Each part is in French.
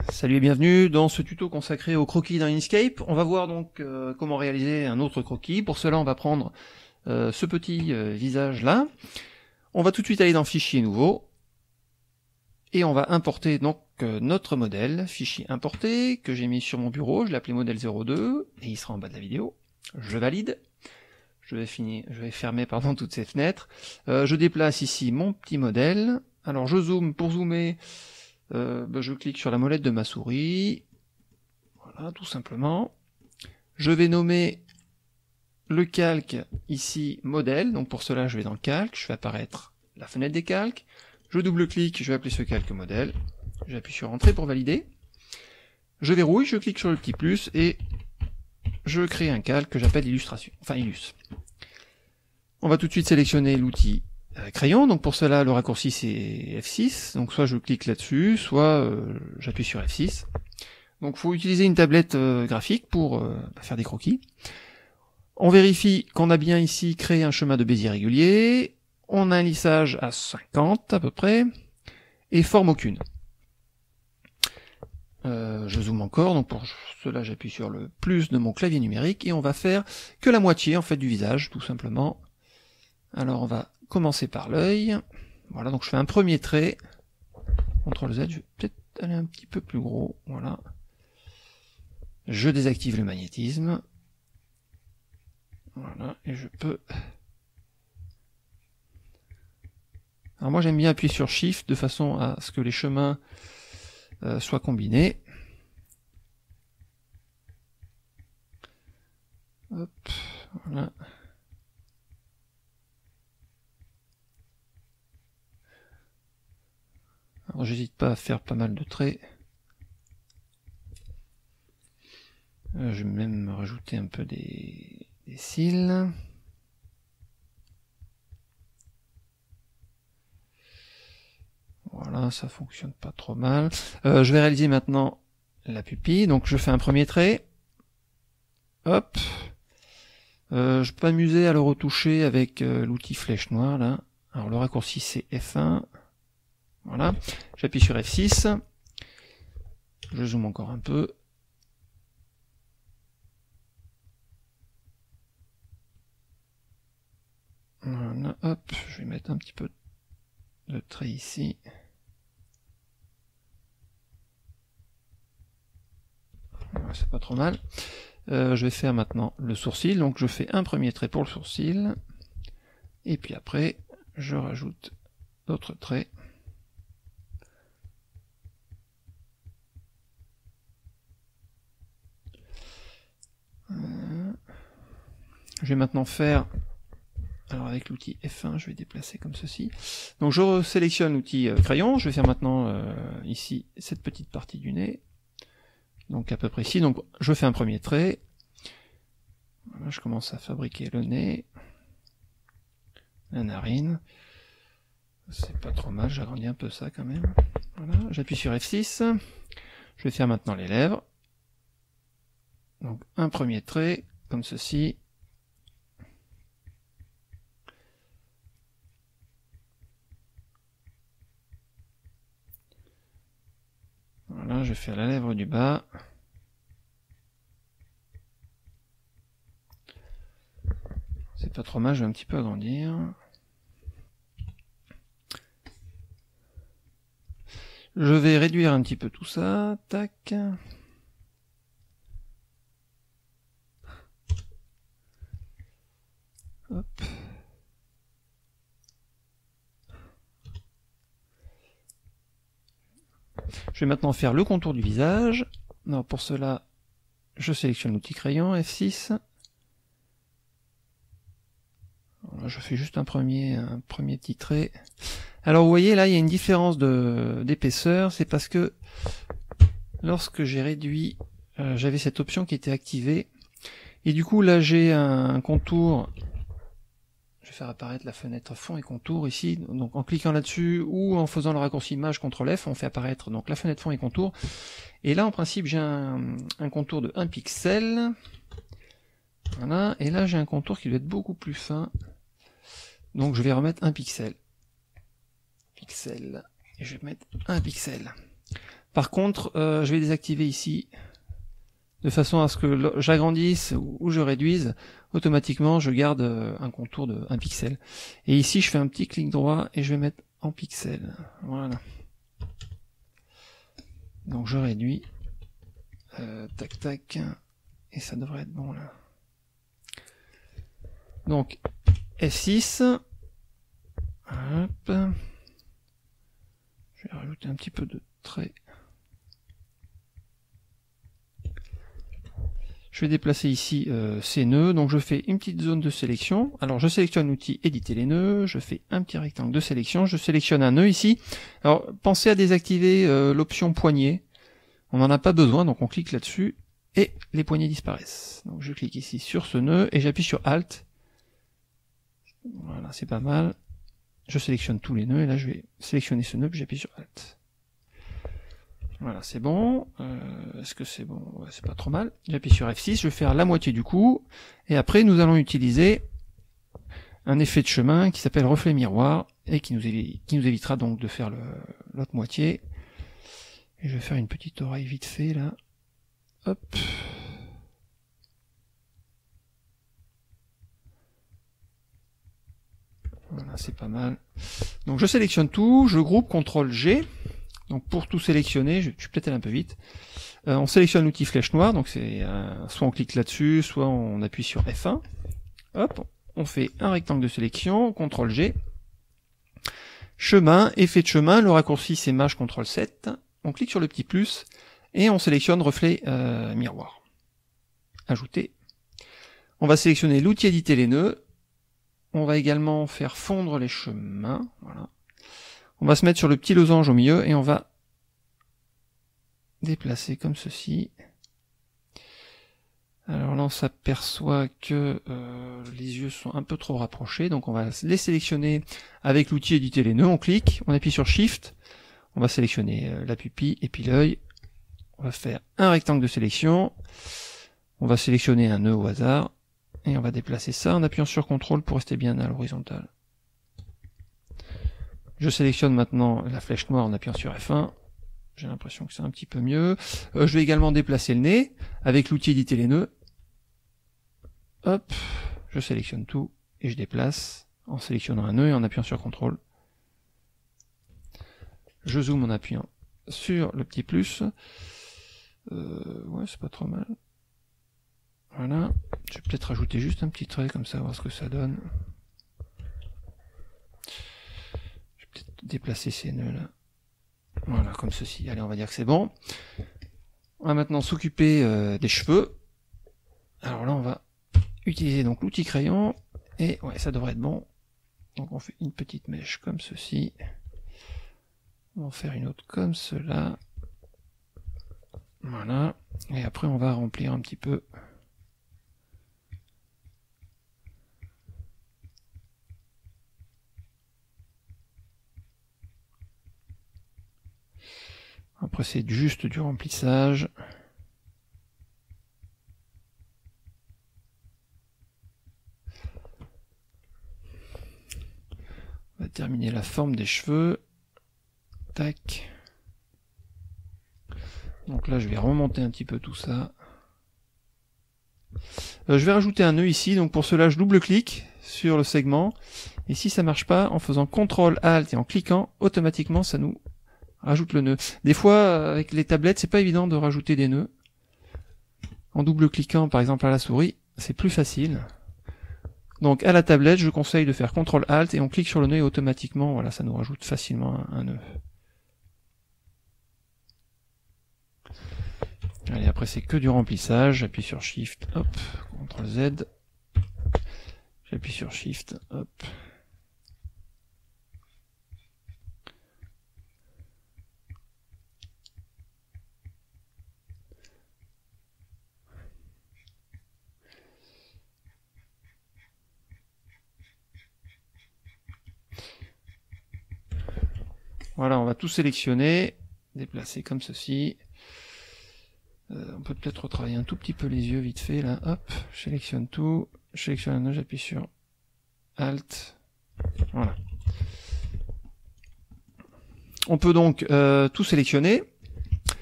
Salut et bienvenue dans ce tuto consacré au croquis dans Inkscape. On va voir donc comment réaliser un autre croquis. Pour cela on va prendre ce petit visage là. On va tout de suite aller dans Fichier nouveau. Et on va importer donc notre modèle, fichier importé, que j'ai mis sur mon bureau, je l'ai appelé modèle 02, et il sera en bas de la vidéo. Je valide. Je vais fermer toutes ces fenêtres. Je déplace ici mon petit modèle. Alors je zoome, pour zoomer, je clique sur la molette de ma souris. Voilà, tout simplement. Je vais nommer le calque ici modèle. Donc pour cela, je vais dans calque, je fais apparaître la fenêtre des calques. Je double-clique, je vais appeler ce calque modèle. J'appuie sur Entrée pour valider. Je verrouille, je clique sur le petit plus et je crée un calque que j'appelle illustration, enfin illus. On va tout de suite sélectionner l'outil crayon, donc pour cela le raccourci c'est F6, donc soit je clique là-dessus, soit j'appuie sur F6. Donc il faut utiliser une tablette graphique pour faire des croquis. On vérifie qu'on a bien ici créé un chemin de Bézier régulier, on a un lissage à 50 à peu près, et forme aucune. Je zoome encore, donc pour cela j'appuie sur le plus de mon clavier numérique, et on va faire que la moitié en fait du visage, tout simplement. Alors on va commencer par l'œil. Voilà, donc je fais un premier trait. CTRL Z, je vais peut-être aller un petit peu plus gros. Voilà. Je désactive le magnétisme. Voilà, et je peux... Alors moi j'aime bien appuyer sur Shift de façon à ce que les chemins soient combinés. Hop, voilà. Alors j'hésite pas à faire pas mal de traits. Je vais même rajouter un peu des cils. Voilà, ça fonctionne pas trop mal. Je vais réaliser maintenant la pupille. Donc je fais un premier trait. Hop. Je peux m'amuser à le retoucher avec l'outil flèche noire là. Alors le raccourci c'est F1. Voilà. J'appuie sur F6. Je zoome encore un peu. Voilà, hop, je vais mettre un petit peu de trait ici. Voilà, c'est pas trop mal. Je vais faire maintenant le sourcil, donc je fais un premier trait pour le sourcil, et puis après, je rajoute d'autres traits. Je vais maintenant faire, alors avec l'outil F1, je vais déplacer comme ceci. Donc je sélectionne l'outil crayon, je vais faire maintenant ici cette petite partie du nez. Donc à peu près ici, donc je fais un premier trait. Voilà, je commence à fabriquer le nez, la narine. C'est pas trop mal, j'agrandis un peu ça quand même. Voilà, j'appuie sur F6. Je vais faire maintenant les lèvres. Donc un premier trait, comme ceci. Voilà, je fais la lèvre du bas. C'est pas trop mal, je vais un petit peu agrandir. Je vais réduire un petit peu tout ça. Tac. Hop. Je vais maintenant faire le contour du visage. Alors pour cela, je sélectionne l'outil crayon, F6. Voilà, je fais juste un premier petit trait. Alors vous voyez là, il y a une différence d'épaisseur. C'est parce que lorsque j'ai réduit, j'avais cette option qui était activée. Et du coup là j'ai un contour. Je vais faire apparaître la fenêtre fond et contour ici, donc en cliquant là-dessus ou en faisant le raccourci image CTRL F, on fait apparaître donc la fenêtre fond et contour. Et là en principe j'ai un contour de 1 pixel. Voilà, et là j'ai un contour qui doit être beaucoup plus fin. Donc je vais remettre 1 pixel. Et je vais mettre 1 pixel. Par contre, je vais désactiver ici, de façon à ce que j'agrandisse ou je réduise, automatiquement je garde un contour de 1 pixel. Et ici je fais un petit clic droit et je vais mettre en pixel. Voilà. Donc je réduis. Tac tac. Et ça devrait être bon là. Donc F6. Hop. Je vais rajouter un petit peu de traits. Je vais déplacer ici ces nœuds, donc je fais une petite zone de sélection. Alors je sélectionne l'outil éditer les nœuds, je fais un petit rectangle de sélection, je sélectionne un nœud ici. Alors pensez à désactiver l'option poignée, on n'en a pas besoin, donc on clique là-dessus et les poignées disparaissent. Donc je clique ici sur ce nœud et j'appuie sur Alt. Voilà, c'est pas mal. Je sélectionne tous les nœuds et là je vais sélectionner ce nœud puis j'appuie sur Alt. Voilà, c'est bon. Est-ce que c'est bon? Ouais, c'est pas trop mal. J'appuie sur F6, je vais faire la moitié du coup. Et après, nous allons utiliser un effet de chemin qui s'appelle reflet miroir et qui nous évitera donc de faire l'autre moitié. Et je vais faire une petite oreille vite fait là. Hop. Voilà, c'est pas mal. Donc je sélectionne tout, je groupe CTRL G. Donc pour tout sélectionner, je suis peut-être allé un peu vite. On sélectionne l'outil flèche noire, donc c'est soit on clique là-dessus, soit on appuie sur F1. Hop, on fait un rectangle de sélection, CTRL G. Chemin, effet de chemin, le raccourci c'est Maj CTRL 7. On clique sur le petit plus et on sélectionne reflet miroir. Ajouter. On va sélectionner l'outil éditer les nœuds. On va également faire fondre les chemins. Voilà. On va se mettre sur le petit losange au milieu et on va déplacer comme ceci. Alors là on s'aperçoit que les yeux sont un peu trop rapprochés, donc on va les sélectionner avec l'outil éditer les nœuds. On clique, on appuie sur Shift, on va sélectionner la pupille et puis l'œil. On va faire un rectangle de sélection, on va sélectionner un nœud au hasard et on va déplacer ça en appuyant sur CTRL pour rester bien à l'horizontale. Je sélectionne maintenant la flèche noire en appuyant sur F1. J'ai l'impression que c'est un petit peu mieux. Je vais également déplacer le nez avec l'outil éditer les nœuds. Hop, je sélectionne tout et je déplace en sélectionnant un nœud et en appuyant sur CTRL. Je zoome en appuyant sur le petit plus. Ouais, c'est pas trop mal. Voilà. Je vais peut-être rajouter juste un petit trait comme ça, voir ce que ça donne. Déplacer ces nœuds là. Voilà, comme ceci. Allez, on va dire que c'est bon. On va maintenant s'occuper des cheveux. Alors là, on va utiliser donc l'outil crayon. Et ouais, ça devrait être bon. Donc on fait une petite mèche comme ceci. On va en faire une autre comme cela. Voilà. Et après, on va remplir un petit peu. Après c'est juste du remplissage. On va terminer la forme des cheveux. Tac. Donc là je vais remonter un petit peu tout ça. Je vais rajouter un nœud ici, donc pour cela je double-clique sur le segment. Et si ça marche pas, en faisant CTRL ALT et en cliquant, automatiquement ça nous rajoute le nœud. Des fois, avec les tablettes, c'est pas évident de rajouter des nœuds. En double-cliquant, par exemple, à la souris, c'est plus facile. Donc, à la tablette, je conseille de faire CTRL-ALT et on clique sur le nœud et automatiquement, voilà, ça nous rajoute facilement un nœud. Allez, après, c'est que du remplissage. J'appuie sur Shift, hop, CTRL-Z. J'appuie sur Shift, hop. Voilà, on va tout sélectionner, déplacer comme ceci. On peut peut-être retravailler un tout petit peu les yeux vite fait, là, hop, je sélectionne tout, je sélectionne un nœud, j'appuie sur Alt, voilà. On peut donc tout sélectionner.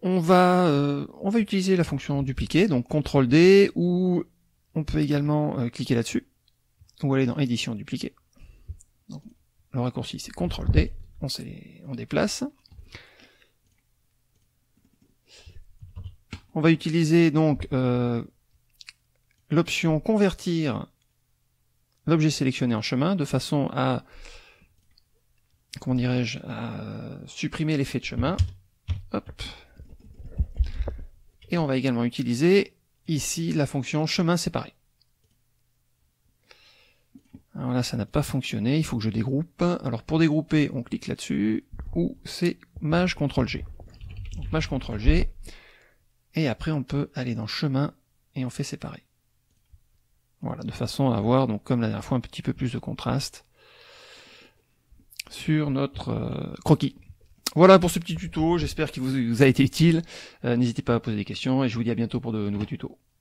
On va utiliser la fonction dupliquer, donc CTRL D, ou on peut également cliquer là-dessus, ou aller dans édition dupliquer. Donc, le raccourci c'est CTRL D, on déplace. On va utiliser donc l'option convertir l'objet sélectionné en chemin de façon à, comment dirais-je, à supprimer l'effet de chemin. Hop. Et on va également utiliser ici la fonction chemin séparé. Alors là, ça n'a pas fonctionné, il faut que je dégroupe. Alors pour dégrouper, on clique là-dessus, ou c'est Maj CTRL G. Donc Maj CTRL G, et après on peut aller dans chemin, et on fait séparer. Voilà, de façon à avoir, donc comme la dernière fois, un petit peu plus de contraste sur notre croquis. Voilà pour ce petit tuto, j'espère qu'il vous a été utile. N'hésitez pas à poser des questions, et je vous dis à bientôt pour de nouveaux tutos.